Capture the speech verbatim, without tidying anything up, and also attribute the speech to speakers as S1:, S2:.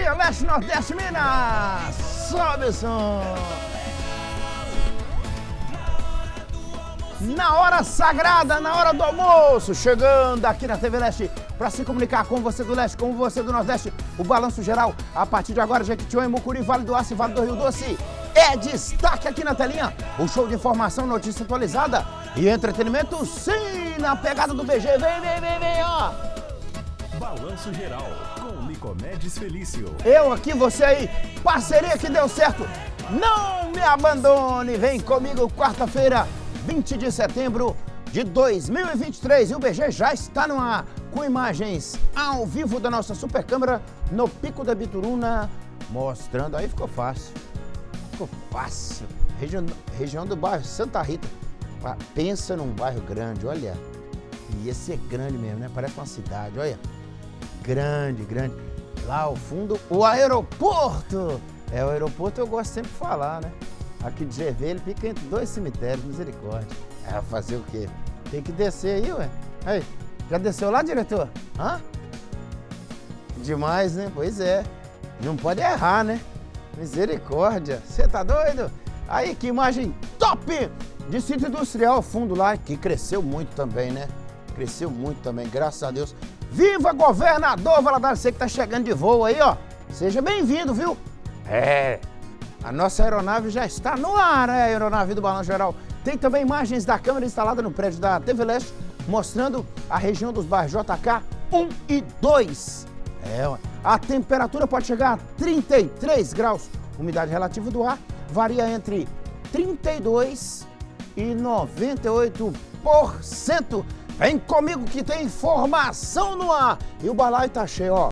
S1: Bahia, Leste, Nordeste, Minas. Sobe o som. Na hora sagrada, na hora do almoço, chegando aqui na T V Leste para se comunicar com você do Leste, com você do Nordeste. O Balanço Geral, a partir de agora, Jequitinhonha, Mucuri, Vale do Aço e Vale do Rio Doce. É destaque aqui na telinha, um show de informação, notícia atualizada e entretenimento, sim, na pegada do B G. Vem, vem, vem, vem, ó.
S2: Balanço Geral, com Nicomedes Felício.
S1: Eu aqui, você aí, parceria que deu certo. Não me abandone, vem comigo quarta-feira, vinte de setembro de dois mil e vinte e três. E o B G já está no ar, com imagens ao vivo da nossa super câmera no Pico da Bituruna, mostrando, aí ficou fácil. Ficou fácil. Região, região do bairro Santa Rita. Pensa num bairro grande, olha. E esse é grande mesmo, né? Parece uma cidade, olha. Grande, grande. Lá ao fundo, o aeroporto. É, o aeroporto eu gosto sempre de falar, né? Aqui de G V, ele fica entre dois cemitérios, misericórdia. É, fazer o quê? Tem que descer aí, ué. Aí, já desceu lá, diretor? Hã? Demais, né? Pois é. Não pode errar, né? Misericórdia. Você tá doido? Aí, que imagem top de sítio industrial ao fundo lá, que cresceu muito também, né? Cresceu muito também, graças a Deus. Viva governador Valadares, você que tá chegando de voo aí, ó. Seja bem-vindo, viu? É, a nossa aeronave já está no ar, né? A aeronave do Balanço Geral. Tem também imagens da câmera instalada no prédio da T V Leste, mostrando a região dos bairros J K um e dois. É, a temperatura pode chegar a trinta e três graus. Umidade relativa do ar varia entre trinta e dois e noventa e oito por cento. Vem comigo que tem informação no ar. E o balaio tá cheio, ó.